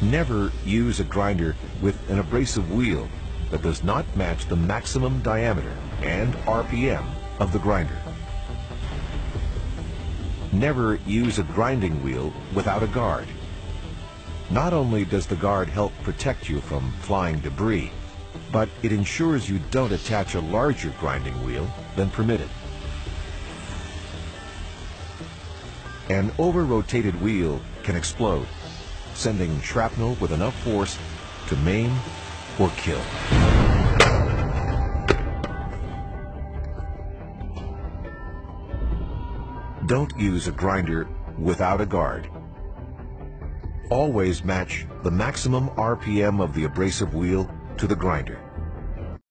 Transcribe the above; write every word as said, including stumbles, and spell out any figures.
Never use a grinder with an abrasive wheel that does not match the maximum diameter and R P M of the grinder. Never use a grinding wheel without a guard. Not only does the guard help protect you from flying debris, but it ensures you don't attach a larger grinding wheel than permitted. An over-rotated wheel can explode, sending shrapnel with enough force to maim or kill. Don't use a grinder without a guard. Always match the maximum R P M of the abrasive wheel to the grinder.